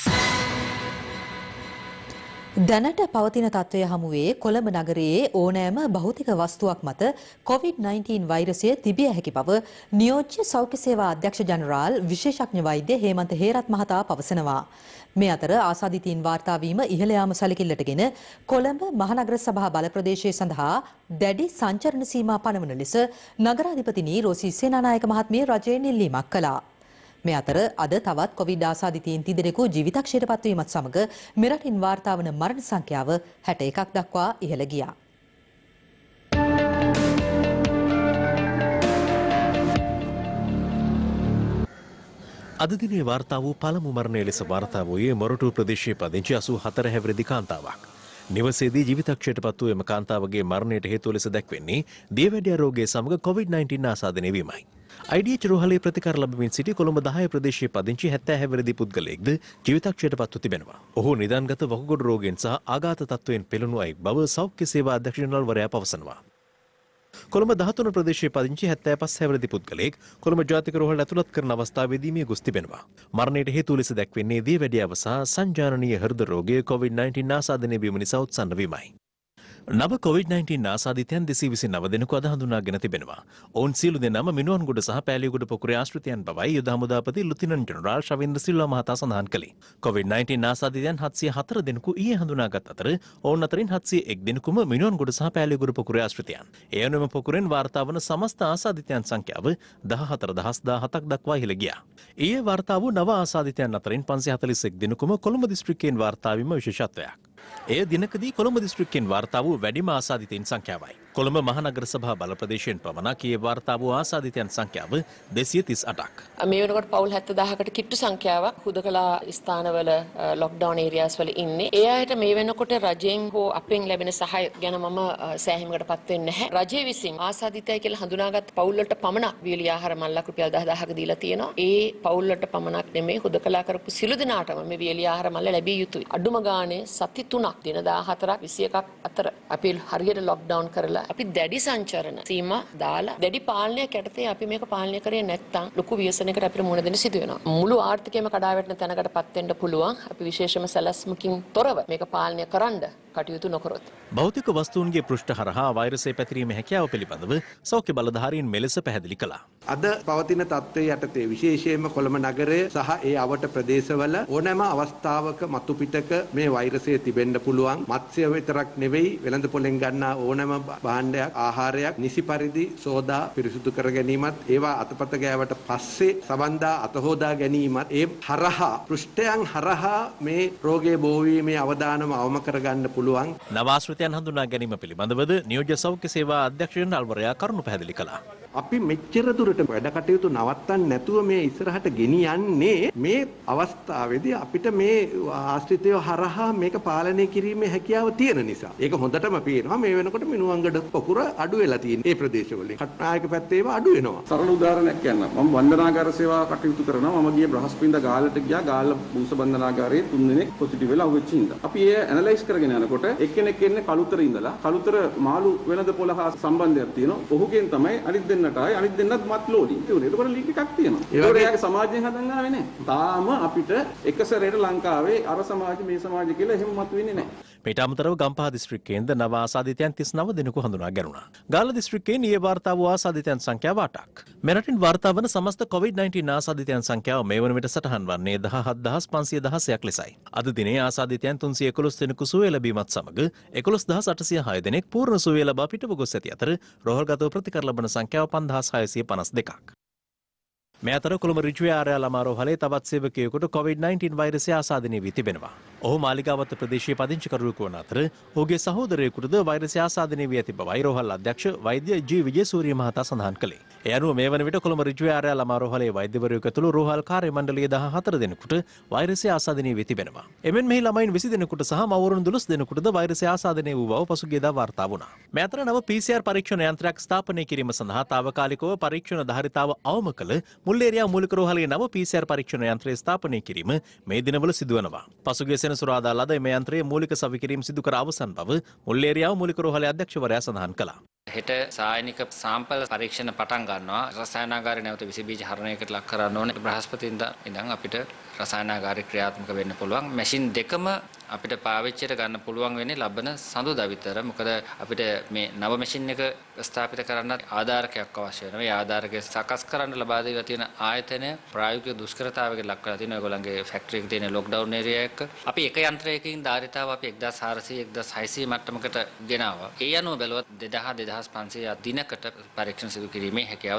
දැනට පවතින තත්ත්වය හමුවේ කොළඹ නගරයේ ඕනෑම භෞතික වස්තුවක් මත COVID-19 වෛරසය තිබිය හැකි බව නියෝජ්‍ය සෞඛ්‍ය සේවා අධ්‍යක්ෂ ජනරාල් විශේෂඥ වෛද්‍ය හේමන්ත හේරත් මහතා පවසනවා. මේ අතර ආසාදිතීන් වාර්තා වීම ඉහළ යාම සැලකිල්ලටගෙන කොළඹ මහනගර සභා බල ප්‍රදේශය සඳහා දැඩි සංචරණ සීමා පනවන ලෙස නගරාධිපතිනි රෝසි සේනානායක මහත්මිය රජයෙන් ඉල්ලීමක් කළා. මේ අතර අද තවත් කොවිඩ් ආසාදිතයින් තිදෙනෙකු ජීවිතක්ෂයට පත්වීමත් සමග මෙරටින් වාර්තා වන මරණ සංඛ්‍යාව 61ක් දක්වා ඉහළ ගියා. අද දිනේ වාර්තා වූ පළමු මරණය ලෙස වාර්තා වූයේ මොරටු ප්‍රදේශයේ පදිංචි 84 හැවිරිදි කාන්තාවක්. නිවසේදී ජීවිතක්ෂයට පත් වූ එම කාන්තාවගේ මරණයට හේතුව ලෙස දැක්වෙන්නේ දියවැඩියා රෝගය සමග COVID-19 ආසාදනය වීමයි. IDH රෝහලේ ප්‍රතිකාර ලැබමින් සිටි කොළඹ 10 ප්‍රදේශයේ පදිංචි 70 හැවිරිදි පුද්ගලයෙක්ද ජීවිතක්ෂයට පත්ව තිබෙනවා. ඔහු නිදාන්ගත වකුගඩු රෝගයෙන් සහ ආඝාත තත්ත්වයෙන් පෙළෙනු අයෙක් බව සෞඛ්‍ය සේවා අධ්‍යක්ෂ ජනරාල්වරයා පවසනවා. කොළඹ 13 ප්‍රදේශයේ පදිංචි 75 හැවිරිදි පුද්ගලයෙක් කොළඹ ජාතික රෝහල ඇතුළත් කරන අවස්ථාවේදී මිය ගොස් තිබෙනවා. මරණයට හේතු ලෙස දැක්වෙන්නේ දියවැඩියාව සහ සංජානනීය හෘද රෝගය COVID-19 ආසාදනය වීම නිසා උත්සන්න වීමයි. නව COVID-19 ආසාදිතයන් 229 දෙනෙකු අද හඳුනාගෙන තිබෙනවා. ඔවුන් සියලු දෙනාම මිනුවන්ගොඩ සහ පෑලියගොඩ පොකුරේ ආශ්‍රිතයන් බවයි යුද හමුදාපති ලුතිනන්ට් ජෙනරාල් ශවින්ද්‍ර සිල්වා මහතා සඳහන් කළේ. COVID-19 ආසාදිතයන් 704 දෙනෙකු ඊයේ හඳුනාගත් අතර ඔවුන් අතරින් 701 දෙනෙකුම මිනුවන්ගොඩ සහ පෑලියගොඩ පොකුරේ ආශ්‍රිතයන්. ඒ අනුවම පොකුරෙන් වාර්තා වන සමස්ත ආසාදිතයන් සංඛ්‍යාව 14017ක් දක්වා ඉහළ ගියා. ඊයේ වාර්තා වූ නව ආසාදිතයන් අතරින් 541 දෙනෙකුම කොළඹ දිස්ත්‍රික්කයෙන් වාර්තා වීම විශේෂත්වයක්. එය දිනකදී කොළඹ දිස්ත්‍රික්කයෙන් වාර්තා වූ වැඩිම ආසාදිතයින් සංඛ්‍යාවයි. කොළඹ මහනගර සභා බල ප්‍රදේශයෙන් පමණක් ඊයේ වාර්තා වූ ආසාදිතයන් සංඛ්‍යාව 238ක්. මේ වෙනකොට පවුල් 70000කට කිට්ටු සංඛ්‍යාවක් හුදකලා ස්ථානවල ලොක්ඩවුන් ඒරියාස් වල ඉන්නේ. ඒ අයට මේ වෙනකොට රජයෙන් හෝ අපෙන් ලැබෙන සහාය ගැන මම සෑහීමකටපත් වෙන්නේ නැහැ. රජය විසින් ආසාදිතයි කියලා හඳුනාගත් පවුල් වලට පමණක් වියලි ආහාර මල්ලක් රුපියල් 10000ක දීලා තියෙනවා. ඒ පවුල් වලට පමණක් නෙමෙයි හුදකලා කරපු සිළු දෙනාටම මේ වියලි ආහාර මල්ල ලැබිය යුතුයි. අඩුම ගානේ සති 3ක් දින 14ක් 21ක් අතර අපි හරියට ලොක්ඩවුන් කරලා අපි දැඩි සංචරණ සීමා දාලා දැඩි පාලනයක් යටතේ අපි මේක පාලනය කරේ නැත්නම් ලොකු ව්‍යසනයකට අපිට මුහුණ දෙන්න සිදු වෙනවා. මුළු ආර්ථිකයම කඩා වැටෙන තැනකටපත් වෙන්න පුළුවන්. අපි විශේෂම සැලැස්මකින් තොරව මේක පාලනය කරන්න කටයුතු නොකරොත්. භෞතික වස්තුන්ගේ පෘෂ්ඨ හරහා වෛරසය පැතිරීමේ හැකියාව පිළිබඳව සෞඛ්‍ය බලධාරීන් මෙලෙස පැහැදිලි කළා. අද පවතින තත්ත්වයේ යටතේ විශේෂයෙන්ම කොළඹ නගරය සහ ඒ අවට ප්‍රදේශවල ඕනෑම අවස්ථාවක මතු පිටක මේ වෛරසය තිබෙන්න පුළුවන්. මත්ස්‍ය විතරක් නෙවෙයි වෙළඳ පොලෙන් ගන්නා ඕනෑම භාණ්ඩයක් ආහාරයක් නිසි පරිදි සෝදා පිරිසුදු කර ගැනීමත් ඒවා අතපත ගෑවට පස්සේ සබන්දා අතහොදා ගැනීමත් ඒ හරහා පෘෂ්ඨයන් හරහා මේ රෝගයේ බෝවීමේ අවදානම අවම කරගන්න පුළුවන්. නවාශ්‍රිතයන් හඳුනා ගැනීම පිළිබඳවද නියෝජ්‍ය සෞඛ්‍ය සේවා අධ්‍යක්ෂ ජනරාල්වරයා කරුණු පැහැදිලි කළා. අපි මෙච්චර දුරට වැඩ කටයුතු නවත්තන්න නැතුව මේ ඉස්සරහට ගෙනියන්නේ මේ අවස්ථාවේදී අපිට මේ ආශ්‍රිතය හරහා මේක පාලනය කිරීමේ හැකියාව තියෙන නිසා. ඒක හොඳටම පේනවා මේ වෙනකොට මිනුවන්ගඩ පොකුර අඩු වෙලා තියෙන මේ ප්‍රදේශවල. කට්නායක පැත්තේ ඒවා අඩු වෙනවා. සරල උදාහරණයක් කියන්න. මම වන්දනාගාර සේවා කටයුතු කරනවා. මම ගියේ බ්‍රහස්පතින්දා ගාල්ලට ගියා. ගාල්ල බූස බන්දනාගාරයේ 3 දෙනෙක් පොසිටිව් වෙලා අවුච්චි ඉඳලා. අපි ඒ ඇනලයිස් කරගෙන යනකොට එක්කෙනෙක් එන්නේ කලුතර ඉඳලා. කලුතර මාළු වෙළඳ පොළ හා සම්බන්ධයක් තියෙනවා. ඔහුගෙන් තමයි අනිත් දෙන්නට ආයි අනිත් දෙන්නත් මත් ලෝඩින්. ඒකට ලින්ක් එකක් තියෙනවා. ඒකට එයාගේ සමාජයෙන් හදන්න ආවේ නැහැ. තාම අපිට එක සැරේට ලංකාවේ අර සමාජ මේ සමාජ කියලා එහෙම මත වෙන්නේ නැහැ. මේට අමතරව ගම්පහ දිස්ත්‍රික්කයෙන්ද නව ආසාදිතයන් 39 දෙනෙකු හඳුනා ගැනුණා. ගාල්ල දිස්ත්‍රික්කයෙන් ඊයේ වාර්තා වූ ආසාදිතයන් සංඛ්‍යාව 8ක්. මෙරටින් වාර්තා වන සමස්ත COVID-19 ආසාදිතයන් සංඛ්‍යාව මේ වන විට සටහන් වන්නේ 17516ක් ලෙසයි. අද දිනේ ආසාදිතයන් 311 දෙනෙකු සුවය ලැබීමත් සමග 11806 දෙනෙක් පූර්ණ සුවය ලබා පිටව ගොස් ඇති අතර රෝහල්ගතව ප්‍රතිකාර ලබන සංඛ්‍යාව 5652ක්. මේ අතර කොළඹ ඍජුවේ ආර්යාල අමාරෝහලේ තවත් සේවකයෙකුට COVID-19 වෛරසය ආසාදනය වී තිබෙනවා. ඔහු මාලිගාවත්ත ප්‍රදේශයේ පදිංචිකරුවෙකු වන අතර ඔහුගේ සහෝදරයෙකුටද වෛරසය ආසාදනය වී ඇති බවයි රෝහල් අධ්‍යක්ෂ වෛද්‍ය ජී විජේසූරිය මහතා සඳහන් කළේ. ඒ අනුව මේ වන විට කොළඹ ඍජුවේ ආර්යාල අමාරෝහලේ වෛද්‍යවරයෙකු ඇතුළු රෝහල් කාර්ය මණ්ඩලයේ 14 දෙනෙකුට වෛරසය ආසාදනය වී තිබෙනවා. එමෙන් මෙහි ළමයින් 20 දෙනෙකුට සහ මව්වරුන් 12 දෙනෙකුටද වෛරසය ආසාදනය වූ බව පසුගියදා වාර්තා වුණා. මේ අතර නව PCR පරීක්ෂණ යන්ත්‍රයක් ස්ථාපනය කිරීම සඳහා తాවකාලිකව පරීක්ෂණ ධාරිතාව අවම කළ මුල්ලේරියා මූලික රෝහලේ නව PCR පරීක්ෂණ යන්ත්‍රය ස්ථාපනය කිරීම මේ දිනවල සිදුවනවා. පසුගිය සෙනසුරාදා ලද මේ යන්ත්‍රයේ මූලික සවිකිරීම සිදු කර අවසන් බව මුල්ලේරියාව මූලික රෝහලේ අධ්‍යක්ෂවරයා සඳහන් කළා. හෙට සායනික සාම්පල් පරීක්ෂණ පටන් ගන්නවා. රසායනාගාරය නැවත විස බීජ හරණයකට ලක් කරන්න ඕනේ. බ්‍රහස්පතින්දා ඉඳන් අපිට රසායනාගාරය ක්‍රියාත්මක වෙන්න පුළුවන්. මැෂින් දෙකම අපිට පාවිච්චියට ගන්න පුළුවන් වෙන්නේ ලබන සඳුදා විතර. මොකද අපිට මේ නව මැෂින් එක ස්ථාපිත කරන්න ආධාරකයක් අවශ්‍ය වෙනවා. මේ ආධාරකය සකස් කරන්න ලබා දීලා තියෙන ආයතනය ප්‍රායෝගික දුෂ්කරතාවයකට ලක් කරලා තියෙනවා. ඒගොල්ලන්ගේ ෆැක්ටරි එකේ තියෙන ලොක්ඩවුන් ඒරියා එක. අපි එක යන්ත්‍රයකින් ධාරිතාව අපි 1400 1600 මට්ටමකට ගෙනාවා. ඒ අනුව බැලුවත් 2000 2500 දිනකට පරීක්ෂණ සිදු කිරීමේ හැකියාව තියෙනවා.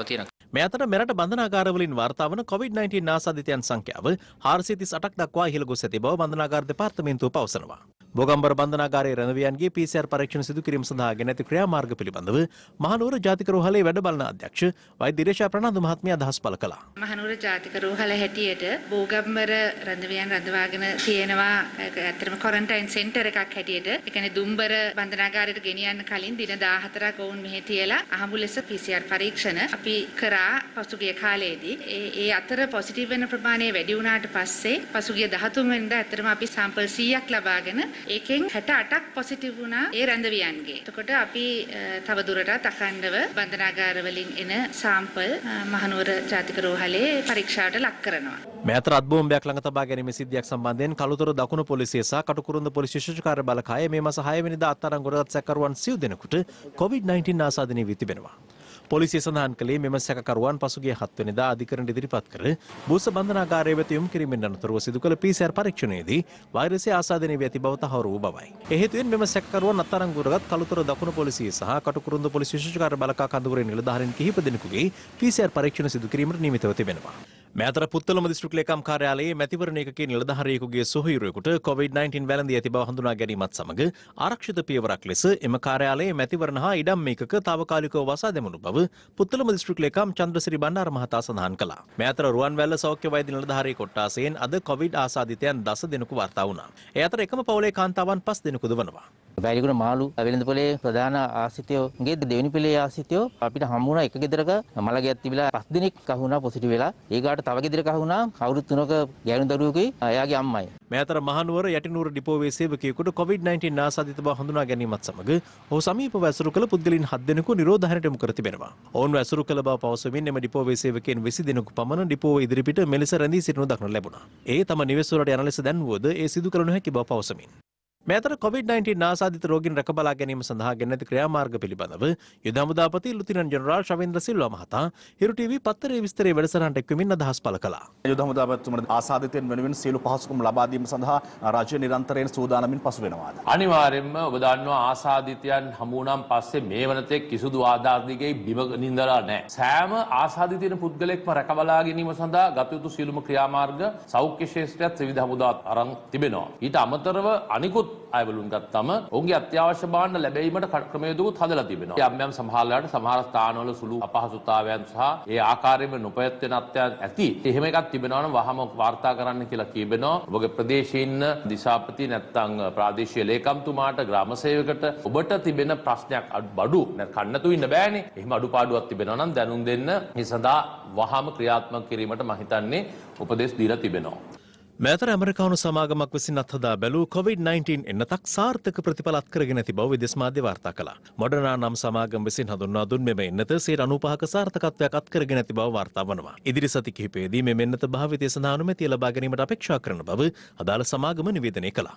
මේ අතර මෙරට බන්ධනාගාරවලින් වාර්තා වන COVID-19 ආසාදිතයන් සංඛ්‍යාව 438ක් දක්වා ඉහළ ගොස් ඇති බව බන්ධනාගාර දෙපාර්තමේන්තුව පවසනවා. බොගම්බර බන්ධනාගාරයේ රැඳවියන්ගේ PCR පරීක්ෂණ සිදු කිරීම සඳහා ගෙන ඇති ක්‍රියාමාර්ග පිළිබඳව මහනුවර ජාතික රෝහලේ වැඩ බලන අධ්‍යක්ෂ වෛද්‍ය රේෂා ප්‍රනාන්දු මහත්මිය අදහස් පළ කළා. මහනුවර ජාතික රෝහල හැටියට බෝගම්බර රැඳවියන් රඳවාගෙන තියෙනවා ඇත්තටම ක්වොරන්ටයින් සෙන්ටර් එකක් හැටියට. ඒ කියන්නේ දුම්බර බන්ධනාගාරයට ගෙනියන්න කලින් දින 14ක් වුන් මෙහි තියලා අහඹු ලෙස PCR පරීක්ෂණ අපි කරා පසුගිය කාලයේදී. ඒ අතර පොසිටිව් වෙන ප්‍රමාණය වැඩි වුණාට පස්සේ පසුගිය 13 වෙනිදා ඇත්තටම අපි සැම්පල් 100ක් ලබාගෙන ඒකෙන් 68ක් පොසිටිව් වුණා ඒ රැඳවියන්ගේ. එතකොට අපි තව දුරටත් අඛණ්ඩව බන්ධනාගාර වලින් එන සාම්පල් මහනුවර ජාතික රෝහලේ පරීක්ෂාවට ලක් කරනවා. මේ අතර අත්බෝම්බයක් ළඟ තබා ගැනීමේ සිද්ධියක් සම්බන්ධයෙන් කළුතර දකුණු පොලිසිය සහ කටුකුරුන්ද පොලිස් විශේෂ බලකාය මේ මාස 6 වෙනිදා අත්අඩංගුවට සැකකරුවන් 90 දෙනෙකුට COVID-19 ආසාදනය වී තිබෙනවා. පොලිසිය සඳහන් කළේ මෙම සැකකරුවන් පසුගිය 7 වෙනිදා අධිකරණයට ඉදිරිපත් කර බූස බන්ධනාගාරයේ වෙත යොමු කිරීමෙන් අනතුරුව සිදු කළ PCR පරීක්ෂණයේදී වෛරසය ආසාදනය වී ඇති බව තහවුරු වූ බවයි. ඒ හේතුවෙන් මෙම සැකකරුවන් අත්අඩංගුවටගත් කළුතර දකුණු පොලිසිය සහ කටුකුරුන්ද පොලිස් විශේෂ බලකා කඳවුරේ නිලධාරීන් කිහිප දෙනෙකුගේ PCR පරීක්ෂණ සිදු කිරීමට නියමිතව තිබෙනවා. මේ අතර පුත්තලම දිස්ත්‍රික් ලේකම් කාර්යාලයේ මැතිවරණ ඒකකයේ නිලධාරියෙකුගේ සොහොයුරියෙකුට COVID-19 වැළඳී ඇති බව හඳුනා ගැනීමත් සමග ආරක්ෂිත පියවරක් ලෙස එම කාර්යාලයේ මැතිවරණ හා ඉඩම් ඒකක తాවකාලිකව වසා දැමුණු බව පුත්තලම දිස්ත්‍රික් ලේකම් චන්ද්‍රසිරි බණ්ඩාර මහතා සඳහන් කළා. මේ අතර රුවන්වැල්ල සෞඛ්‍ය වෛද්‍ය නිලධාරී කොට්ටාසයෙන් අද COVID ආසාදිතයන් 10 දෙනෙකු වාර්තා වුණා. ඒ අතර එකම පවුලේ කාන්තාවන් 5 දෙනෙකුද වනවා. වැලිකුණ මාළු වෙළඳපොලේ ප්‍රධාන ආශ්‍රිතයෝගේ දෙවෙනි පෙළේ ආශ්‍රිතයෝ අපිට හමු වුණා එක ගෙදරක මලගයක් තිබිලා 5 දෙනෙක් අහු වුණා පොසිටිව් වෙලා. ඒකට තව ගෙදරක අහු වුණා අවුරුදු 3ක ගෑනු දරුවෙකුයි එයාගේ අම්මයි. මේ අතර මහනුවර යටිනුවර ඩිපෝවේ සේවකයෙකුට COVID-19 ආසාදිත බව හඳුනා ගැනීමත් සමග ඔහු සමීපව ඇසුරු කළ පුද්ගලයන් 7 දෙනෙකු නිරෝධායනයට යොමු කර තිබෙනවා. ඔවුන්ව ඇසුරු කළ බව පවසමින් එම ඩිපෝවේ සේවකයන් 20 දෙනෙකු පමණ ඩිපෝව ඉදිරිපිට මෙලෙස රැඳී සිටිනු දක්නට ලැබුණා. ඒ තම නිවෙස් වලට යන ලෙස දැන්වුවද ඒ සිදු කළ නොහැකි බව පවසමින් මේ අතර COVID-19 ආසාදිත රෝගීන් රැකබලා ගැනීම සඳහා ගෙන ඇති ක්‍රියාමාර්ග පිළිබඳව යුද හමුදාපති ලුතිනන්ට් ජෙනරාල් ශවේන්ද්‍ර සිල්වා මහතා හිරු ටීවී පත්තරේ විස්තරයේ වැඩසටහනට එක්වමින් අදහස් පළ කළා. යුද හමුදාපතිතුමා ආසාදිතයන් වෙනුවෙන් සියලු පහසුකම් ලබා දීම සඳහා රාජ්‍ය නිරන්තරයෙන් සූදානමින් පසු වෙනවාද? අනිවාර්යෙන්ම ඔබ දන්නවා ආසාදිතයන් හමු වුණාන් පස්සේ මේ වනතෙක් කිසිදු ආධාරණයකින් බිම නිඳලා නැහැ. සෑම ආසාදිතයන් පුද්ගලෙක්ම රැකබලා ගැනීම සඳහා ගත යුතු සියලුම ක්‍රියාමාර්ග සෞඛ්‍ය ශාස්ත්‍රයත් ත්‍රිවිධ හමුදාවත් අරන් තිබෙනවා. ඊට අමතරව අනිකුත් අයවලුන් ගත්තම ඔවුන්ගේ අත්‍යවශ්‍ය භාණ්ඩ ලැබීමට ක්‍රමයේදුත් හදලා තිබෙනවා. යම් සමහරලාට සමහර ස්ථානවල සුළු අපහසුතාවයන් සහ ඒ ආකාරයෙන්ම නොපැවැත්වෙන අත්‍යයන් ඇති. එහෙම එකක් තිබෙනවා නම් වහම වාර්තා කරන්න කියලා කියබෙනවා. ඔබගේ ප්‍රදේශයේ ඉන්න දිසාපති නැත්නම් ප්‍රාදේශීය ලේකම්තුමාට ග්‍රාම සේවකට ඔබට තිබෙන ප්‍රශ්නයක් බඩු කන්නතු ඉන්න බෑනේ. එහෙම අඩුපාඩුවක් තිබෙනවා නම් දැනුම් දෙන්න. මේ සඳහා වහම ක්‍රියාත්මක කිරීමට මම හිතන්නේ උපදෙස් දීලා තිබෙනවා. මේ අතර ඇමරිකානු සමාගමක් විසින් අත්හදා බැලූ COVID-19 එන්නතක් සාර්ථක ප්‍රතිඵල අත්කරගෙන ඇති බව විදේශ මාධ්‍ය වාර්තා කළා. මොඩර්නා නම් සමාගම විසින් හඳුන්වා දුන් මෙම එන්නත 95%ක සාර්ථකත්වයක් අත්කරගෙන ඇති බව වාර්තා වනවා. ඉදිරි සති කිහිපයේදී මෙම එන්නත භාවිතය සඳහා අනුමැතිය ලබා ගැනීමට අපේක්ෂා කරන බව අදාළ සමාගම නිවේදනය කළා.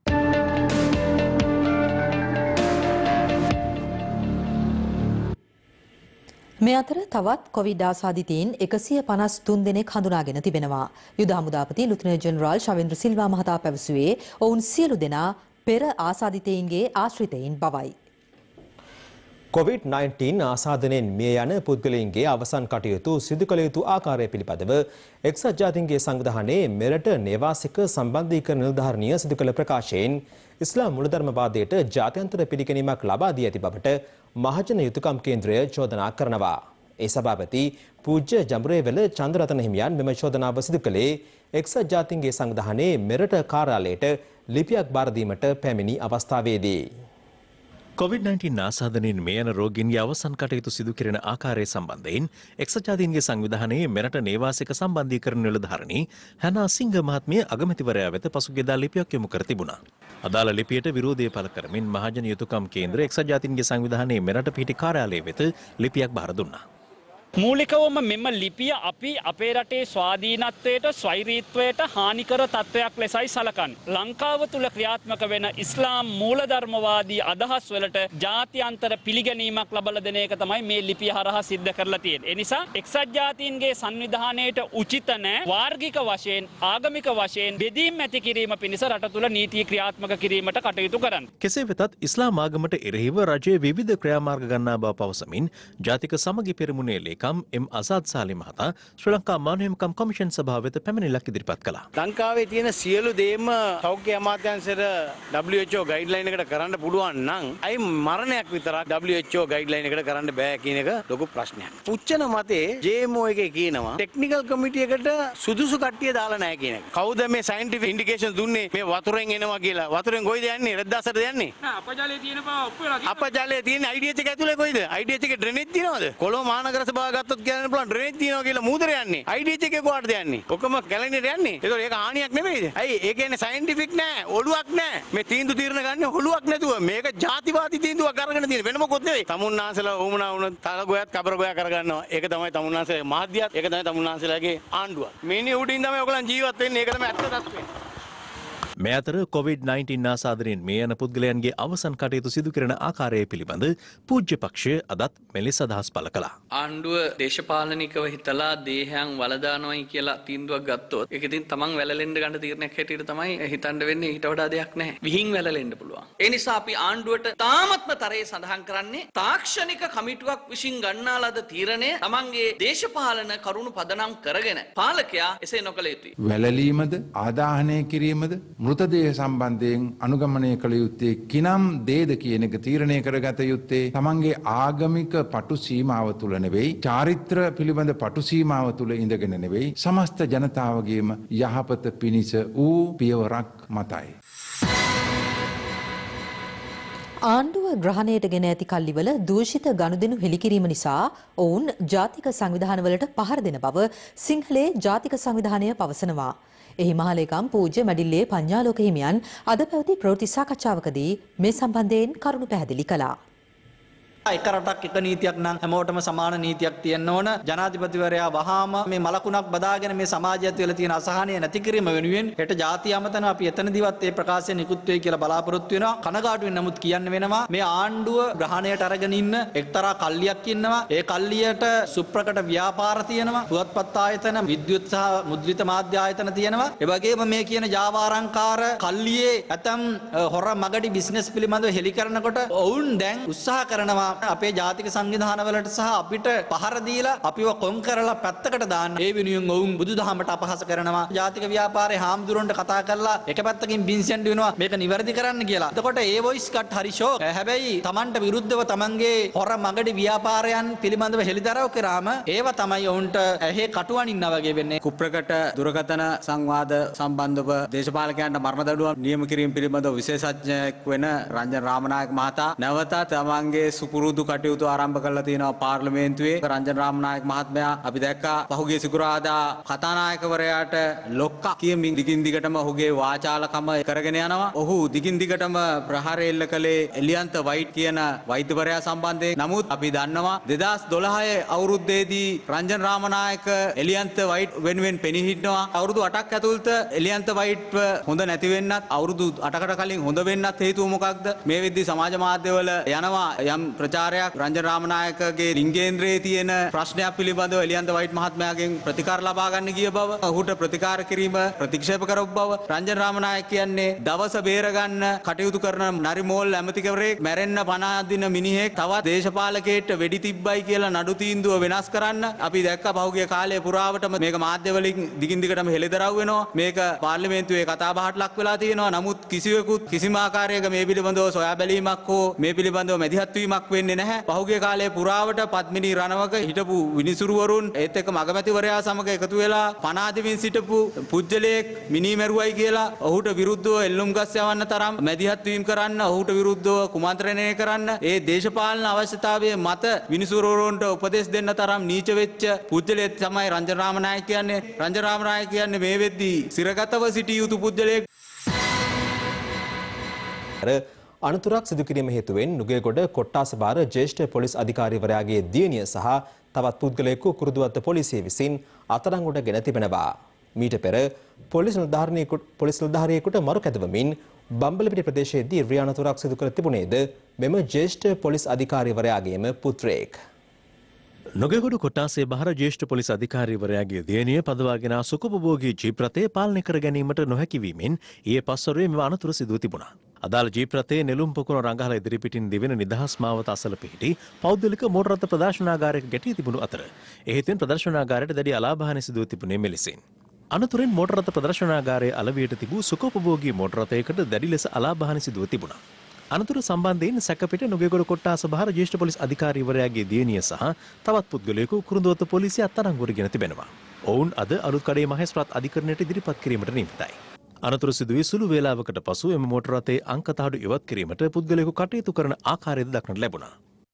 මේ අතර තවත් කොවිඩ් ආසාදිතයින් 153 දෙනෙක් හඳුනාගෙන තිබෙනවා. යුද හමුදාපති ලුතිනන්ට් ජෙනරාල් ශවේන්ද්‍ර සිල්වා මහතා පැවසුවේ ඔවුන් සියලු දෙනා පෙර ආසාදිතයින්ගේ ආශ්‍රිතයින් බවයි. COVID-19 ආසාදනයෙන් මිය යන පුද්ගලයන්ගේ අවසන් කටයුතු සිදු කළ යුතු ආකාරය පිළිබඳව එක්සත් ජාතීන්ගේ සංවිධානයේ මෙරට නේවාසික සම්බන්ධීකරණ නිලධාරිනිය සිදු කළ ප්‍රකාශයෙන් ඉස්ලාම් මූලධර්මවාදයට ජාත්‍යන්තර පිළිගැනීමක් ලබා දී ඇති බවට මහජන යුතුකම් කේන්ද්‍රය චෝදනා කරනවා. ඒ සභාපති පූජ්‍ය ජම්බුරේවැල චන්ද්‍රරතන හිමියන් මෙම චෝදනාව සිදු කළේ එක්සත් ජාතීන්ගේ සංවිධානයේ මෙරට කාර්යාලයට ලිපියක් බාර දීමට පැමිණි අවස්ථාවේදී COVID-19 ආසාදනයෙන් මේ යන රෝගීන්ගේ අවසන් කටයුතු සිදු කෙරෙන ආකාරය සම්බන්ධයෙන් එක්සත් ජාතීන්ගේ සංවිධානයේ මෙරට නේවාසික සම්බන්ධීකරණ නිලධාරිණී හැනා සිංහ මහත්මිය අගමැතිවරයා වෙත පසුගියදා ලිපියක් යොමු කර තිබුණා. අදාළ ලිපියට විරෝධය පළ කරමින් මහජන යුතුකම් කේන්ද්‍රය එක්සත් ජාතීන්ගේ සංවිධානයේ මෙරට පිහිටි කාර්යාලය වෙත ලිපියක් බාර දුන්නා. මූලිකවම මෙම ලිපිය අපි අපේ රටේ ස්වාධීනත්වයට ස්වෛරීත්වයට හානිකර තත්ත්වයක් ලෙසයි සලකන්නේ. ලංකාව තුල ක්‍රියාත්මක වෙන ඉස්ලාම් මූලධර්මවාදී අදහස් වලට ජාත්‍යන්තර පිළිගැනීමක් ලබා දෙන එක තමයි මේ ලිපිය හරහා සිද්ධ කරලා තියෙන්නේ. ඒ නිසා එක්සත් ජාතීන්ගේ සංවිධානයට උචිත නැහැ වාර්ගික වශයෙන් ආගමික වශයෙන් බෙදීම් ඇති කිරීම පිණිස රට තුල නීතිය ක්‍රියාත්මක කිරීමට කටයුතු කරන්න. කෙසේ වෙතත් ඉස්ලාම් ආගමට එරෙහිව රජයේ විවිධ ක්‍රියාමාර්ග ගන්නා බව පවසමින් ජාතික සමගි පෙරමුණේ ලේකම් එම් අසාද් සාලි මහතා ශ්‍රී ලංකා මානව හිමිකම් කොමිෂන් සභාව වෙත පැමිණිල්ලක් ඉදිරිපත් කළා. ලංකාවේ තියෙන සියලු දේම සෞඛ්‍ය අමාත්‍යාංශයට WHO ගයිඩ්ලයින් එකට කරන්න පුළුවන් නම් අයි මරණයක් විතරක් WHO ගයිඩ්ලයින් එකට කරන්න බෑ කියන එක ලොකු ප්‍රශ්නයක්. පුච්චන මතේ JMO එකේ කියනවා ටෙක්නිකල් කමිටි එකට සුදුසු කට්ටිය දාලා නැහැ කියන එක. කවුද මේ සයන්ටිෆික් ඉන්ඩිකේෂන් දුන්නේ මේ වතුරෙන් එනවා කියලා? වතුරෙන් කොයිද යන්නේ? රෙද්දාසට යන්නේ? අපජලයේ තියෙන බව ඔප්පු වෙලා. අපජලයේ තියෙන IDH එක ඇතුලේ කොයිද? IDH එකේ ඩ්‍රේනේජ් තියනවද? කොළඹ මහනගර සභාව ගත්තොත් කියන්න පුළුවන් ඩ්‍රේනේජ් තියනවා කියලා මූදර යන්නේ. IDH එකේ කොහාටද යන්නේ? ඔක්කොම කැලණියට යන්නේ. ඒක ඒක හානියක් නෙමෙයිද? ඇයි ඒ කියන්නේ සයන්ටිෆික් නෑ, ඔළුවක් නෑ. මේ තීන්දුව తీරන ගන්නේ ඔළුවක් නැතුව. මේක ජාතිවාදී තීන්දුවක් අරගෙන තියෙන වෙන මොකොත් නෙවෙයි. තමුන්නාන්සලා වුණා වුණත් තල ගෝයත් කබර ගෝයා කරගන්නවා. ඒක තමයි තමුන්නාන්සලාගේ මාධ්‍යයත්, ඒක තමයි තමුන්නාන්සලාගේ ආණ්ඩුව. මේනේ උඩින් තමයි ඔයගොල්ලන් ජීවත් වෙන්නේ. ඒක තමයි ඇත්ත තත්ත්වය. මේ අතර COVID-19 ආසාදනයෙන් මේ යන පුද්ගලයන්ගේ අවසන් කටයුතු සිදු කරන ආකාරය පිළිබඳ පූජ්‍ය පක්ෂය අදත් මෙලෙස අදහස් පළ කළා. ආණ්ඩුව දේශපාලනිකව හිතලා දේහයන් වලදානවයි කියලා තීන්දුවක් ගත්තොත් ඒක ඉතින් තමන් වැළලෙන්න ගන්න තීරණයක් හැටියට තමයි හිතන්න වෙන්නේ. ඊට වඩා දෙයක් නැහැ. විහිං වැළලෙන්න පුළුවන්. ඒ නිසා අපි ආණ්ඩුවට තාමත්ම තරයේ සඳහන් කරන්නේ තාක්ෂණික කමිටුවක් විසින් ගන්නා ලද තීරණය තමන්ගේ දේශපාලන කරුණු පදනම් කරගෙන පාලකයා එසේ නොකළ යුතුයි. වැළලීමද ආදාහනය කිරීමද මෘතදේහ සම්බන්ධයෙන් අනුගමනය කළ යුත්තේ කිනම් දේද කියන එක තීරණය කරගත යුත්තේ තමන්ගේ ආගමික පටු සීමාව තුළ නෙවෙයි, චාරිත්‍ර පිළිබඳ පටු සීමාව තුළ ඉඳගෙන නෙවෙයි, සමස්ත ජනතාවගේම යහපත පිණිස වූ පියවරක් මතයි. ආණ්ඩුව ග්‍රහණයට ගෙන ඇති කල්ලිවල දූෂිත ගනුදෙනු හෙළිකිරීම නිසා ඔවුන් ජාතික සංවිධානවලට පහර දෙන බව සිංහලයේ ජාතික සංවිධානය පවසනවා. එහි මහලේකම් පූජ්‍ය මැඩිල්ලේ පඤ්ඤාලෝක හිමියන් අද පැවති ප්‍රවෘත්ති සාකච්ඡාවකදී මේ සම්බන්ධයෙන් කරුණු පැහැදිලි කළා. එක රටක් එක නීතියක් නම් හැමෝටම සමාන නීතියක් තියෙන්න ඕන. ජනාධිපතිවරයා වහාම මේ මලකුණක් බදාගෙන මේ සමාජය තුළ තියෙන අසහනය නැති කිරීම වෙනුවෙන් හෙට ජාතිය අමතන අපි එතනදිවත් මේ ප්‍රකාශය නිකුත් වෙයි කියලා බලාපොරොත්තු වෙනවා. කනගාටුවෙන් නමුත් කියන්න වෙනවා මේ ආණ්ඩුව ග්‍රහණයට අරගෙන ඉන්න එක්තරා කල්ලියක් ඉන්නවා. ඒ කල්ලියට සුප්‍රකට ව්‍යාපාර තියෙනවා. පුවත්පත් ආයතන, විද්‍යුත් සහ මුද්‍රිත මාධ්‍ය ආයතන තියෙනවා. ඒ වගේම මේ කියන ජාවාරංකාර කල්ලියේ ඇතම් හොර මගඩි බිස්නස් පිළිබඳව හෙළි කරනකොට ඔවුන් දැන් උත්සාහ කරනවා අපේ ජාතික සංවිධානවලට සහ අපිට පහර දීලා අපිව කොන් කරලා පැත්තකට දාන්න. ඒ වෙනුවෙන් ඔවුන් බුදුදහමට අපහාස කරනවා. ජාතික ව්‍යාපාරේ හාමුදුරන්ට කතා කරලා එක පැත්තකින් බින්සෙන්ඩ් වෙනවා මේක නිවැරදි කරන්න කියලා. එතකොට ඒ වොයිස් කට් හරි ෂෝක්. හැබැයි Tamanට විරුද්ධව Tamanගේ හොර මගඩි ව්‍යාපාරයන් පිළිබඳව හෙළිදරව් කරාම ඒව තමයි ඔවුන්ට ඇහි කටුවනින්නා වගේ වෙන්නේ. කුප්‍රකට දුරකථන සංවාද සම්බන්ධව දේශපාලකයන්ට මරණ දඬුවම් නියම කිරීම පිළිබඳව විශේෂඥයෙක් වෙන රංජන් රාමනායක මහතා නැවත තමන්ගේ සුපුරුදු කටයුතු ආරම්භ කරලා තියෙනවා පාර්ලිමේන්තුවේ. රංජන් රාමනායක මහත්මයා අපි දැක්කා පහුගිය සිකුරාදා කතානායකවරයාට ලොක්කා කියමින් දිගින් දිගටම ඔහුගේ වාචාලකම කරගෙන යනවා. ඔහු දිගින් දිගටම ප්‍රහාරය එල්ල කළේ එලියන්ත වයිට් කියන වෛද්‍යවරයා සම්බන්ධයෙන්. නමුත් අපි දන්නවා 2012 අවුරුද්දේදී රංජන් රාමනායක එලියන්ත වයිට් වෙනුවෙන් පෙනී හිටනවා. අවුරුදු 8ක් ඇතුළත එලියන්ත වයිට්ව හොඳ නැති වෙන්නත් අවුරුදු 8කට කලින් හොඳ වෙන්නත් හේතුව මොකක්ද? මේ වෙද්දී සමාජ මාධ්‍යවල යනවා යම් ප්‍රචාරයක් රංජන් රාමනායකගේ ලිංගේන්ද්‍රයේ තියෙන ප්‍රශ්නයක් පිළිබඳව එලියන්ත වයිට් මහත්මයාගෙන් ප්‍රතිකාර ලබා ගන්න ගිය බව, ඔහුට ප්‍රතිකාර කිරීම ප්‍රතික්ෂේප කරපු බව. රංජන් රාමනායක කියන්නේ දවස බේර ගන්න කටයුතු කරන නරිමෝල් ඇමතිවරයෙක්, මැරෙන්න පණ අදින මිනිහෙක්, තවත් දේශපාලකයෙක්ට වෙඩි තිබ්බයි කියලා නඩු තීන්දුව වෙනස් කරන්න අපි දැක්ක පහුගිය කාලය පුරාවටම මේක මාධ්‍යවලින් දිගින් දිගටම හෙළිදරව් වෙනවා. මේක පාර්ලිමේන්තුවේ කතාබහට ලක් වෙලා තියෙනවා. නමුත් කිසිවෙකුත් කිසිම ආකාරයක මේ පිළිබඳව සොයා බැලීමක් හෝ මේ පිළිබඳව මැදිහත් වීමක් වෙන්නේ නැහැ. පහුගිය කාලයේ පුරාවට පත්මිනී රණවක හිටපු විනිසුරුවරුන් ඒත් එක්ක මගමැතිවරයා සමග එකතු වෙලා පනාදිමින් සිටපු පුජ්‍යලයක් මිනී මැරුවයි කියලා ඔහුට විරුද්ධව එල්ලුම් ගස් යවන්න තරම් මැදිහත් වීම කරන්න, ඔහුට විරුද්ධව කුමන්ත්‍රණය කරන්න, ඒ දේශපාලන අවශ්‍යතාවයේ මත විනිසුරුවරුන්ට උපදෙස් දෙන්න තරම් නීච වෙච්ච පුජ්‍යලයක් තමයි රංජන් රාමනායක කියන්නේ. රංජන් රාමනායක කියන්නේ මේ වෙද්දී සිරගතව සිටිය යුතු පුජ්‍යලයක්. අනතුරක් සිදු කිරීම හේතුවෙන් නුගේගොඩ කොට්ටාස භාර ජ්‍යෙෂ්ඨ පොලිස් අධිකාරිවරයාගේ දියණිය සහ තවත් පුද්ගලයෙකු කුරුදුවත්ත පොලිසිය විසින් අත්අඩංගුවට ගෙන තිබෙනවා. මීට පෙර පොලිස් නිලධාරියෙකුට මරු කැදවමින් බම්බලපිටිය ප්‍රදේශයේදී රියානතුරක් සිදු කර තිබුණේද මෙම ජ්‍යෙෂ්ඨ පොලිස් අධිකාරිවරයාගේම පුත්‍රයෙක්. නොගගොඩ කොට්ටාසේ බහර ජ්‍යෙෂ්ඨ පොලිස් අධිකාරීවරයාගේ දියණිය පදවාගෙන සුඛෝපභෝගී ජීප් රථය පාලනය කර ගැනීමට නොහැකි වීමෙන් ඊයේ පස්වරුවේ මෙම අනතුර සිදුව තිබුණා. අදාළ ජීප් රථයේ නෙළුම් පොකුණ රංගහල ඉදිරිපිටින් දිවෙන නිදහස් මාවත අසල පිහිටි පෞද්ගලික මෝටර රථ ප්‍රදර්ශනාගාරයක ගැටී තිබුණු අතර ඒ හේතුවෙන් ප්‍රදර්ශනාගාරයට දැඩි අලාභහානි සිදුව තිබුණේ මෙලෙසින්. අනතුරෙන් මෝටර රථ ප්‍රදර්ශනාගාරයේ අලවියට තිබූ සුඛෝපභෝගී මෝටර රථයකට දැඩි ලෙස අලාභහානි සිදුව තිබුණා. අනතුර සම්බන්ධයෙන් සැකපිට නුගේගොඩ කොට්ටාස බහර ජ්‍යෙෂ්ඨ පොලිස් අධිකාරීවරයාගේ දියණිය සහ තවත් පුද්ගලයෙකු කුරුඳුවත්ත පොලිසිය අත්අඩංගුවට ගෙන තිබෙනවා. ඔවුන් අද අලුත්කඩේ මහේස්ත්‍රාත් අධිකරණයට ඉදිරිපත් කිරීමට නියමිතයි. අනතුර සිදුවී සුළු වේලාවකට පසු එම මෝටර රථයේ අංක තහඩු ඉවත් කිරීමට පුද්ගලයෙකු කටයුතු කරන ආකාරයද දක්නට ලැබුණා.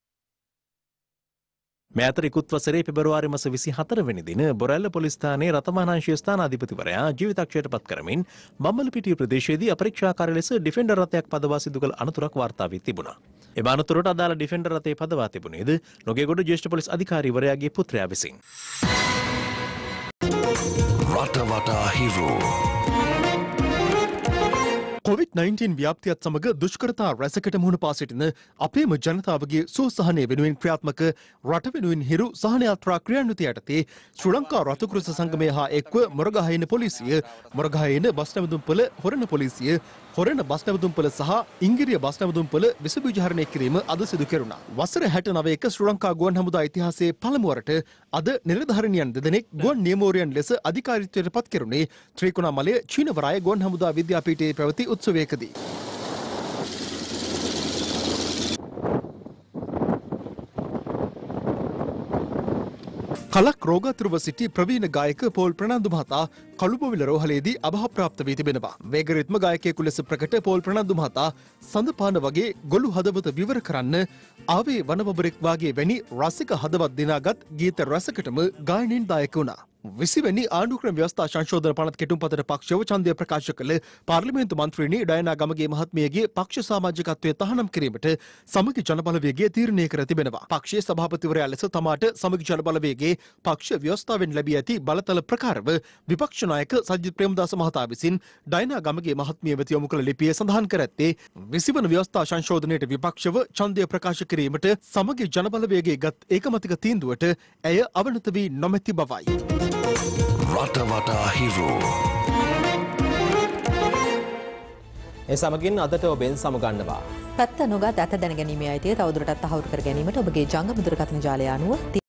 මේ අතර ඉකුත් වසරේ පෙබරවාරි මාස 24 වෙනි දින බොරැල්ල පොලිස් ස්ථානයේ රතමානාංශීය ස්ථානාධිපතිවරයා ජීවිතක්ෂයට පත් කරමින් බම්බලපිටිය ප්‍රදේශයේදී අපරීක්ෂාකාරී ලෙස ඩිෆෙන්ඩර් රථයක් පදවා සිදු කළ අනතුරක් වාර්තා වී තිබුණා. එම අනතුරට අදාළ ඩිෆෙන්ඩර් රථය පදවා තිබුණේද නොගේගොඩ ජ්‍යෙෂ්ඨ පොලිස් අධිකාරීවරයාගේ පුත්‍රයා විසින්. රටවටා හිරු COVID-19 ව්‍යාප්තියත් සමග දුෂ්කරතා රැසකට මුහුණ පා සිටින අපේම ජනතාවගේ සුවසහනය වෙනුවෙන් ක්‍රියාත්මක රට වෙනුවෙන් හිරු සහන යාත්‍රා ක්‍රියාන්විතය යටතේ ශ්‍රී ලංකා රතුකෘෂ සංගමය හා එක්ව මොරගහයින පොලිසිය, මොරගහයින බස් නැවතුම්පොළ හොරණ පොලිසිය, හොරණ බස් නැවතුම්පොළ සහ ඉංගිරිය බස් නැවතුම්පොළ විස බීජ හරණය කිරීම අද සිදු කෙරුණා. වසර 69ක ශ්‍රී ලංකා ගුවන් හමුදා ඉතිහාසයේ පළමු වරට අද නිලධාරීනියන් දෙදෙනෙක් ගුවන් නියමෝරියන් ලෙස අධිකාරීත්වයට පත් කෙරුණේ ත්‍රිකුණාමලය චීනවරාය ගුවන් හමුදා විද්‍යාපීඨයේ පැවති උත්සවයකදී. කලක් රෝගාතුරව සිටි ප්‍රවීණ ගායක පෝල් ප්‍රනාන්දු මහතා කළුබෝවිල රෝහලේදී අභාප්‍රාප්ත වී තිබෙනවා. වේගරිත්ම ගායකයෙකු ලෙස ප්‍රකට පෝල් ප්‍රනාන්දු මහතා සඳපාන වගේ ගොළු හදවත විවර කරන්න ආවේ වනබබරෙක් වාගේ වැනි රසික හදවත් දිනාගත් ගීත රසකටම ගායනයෙන් දායක වුණා. 20 වෙනි ආණ්ඩුක්‍රම ව්‍යවස්ථා සංශෝධන පනත කෙටුම්පතට පක්ෂව ඡන්දය ප්‍රකාශ කළ පාර්ලිමේන්තු මන්ත්‍රීනි ඩයනා ගමගේ මහත්මියගේ පක්ෂ සමාජිකත්වයේ තහනම් කිරීමට සමගි ජනබලවේගය තීරණය කර තිබෙනවා. පක්ෂයේ සභාපතිවරයා ලෙස තමාට සමගි ජනබලවේගයේ පක්ෂ ව්‍යවස්ථාවෙන් ලැබී ඇති බලතල ප්‍රකාරව විපක්ෂ නායක සජිත් ප්‍රේමදාස මහතා විසින් ඩයනා ගමගේ මහත්මිය වෙත යොමු කළ ලිපියේ සඳහන් කර ඇත්තේ 20 වන ව්‍යවස්ථා සංශෝධනයට විපක්ෂව ඡන්දය ප්‍රකාශ කිරීමට සමගි ජනබලවේගයේ ගත් ඒකමතික තීන්දුවට ඇය අවනත වී නොමැති බවයි. රටවටා හිරු ඒ සමගින් අදට ඔබෙන් සමුගන්නවා. පැත්ත නොගත් ඇත දැනගැනීමේ අයිතිය තවදුරටත් තහවුරු කර ගැනීමට ඔබගේ ජංගම දුරකථන ජාලය අනුව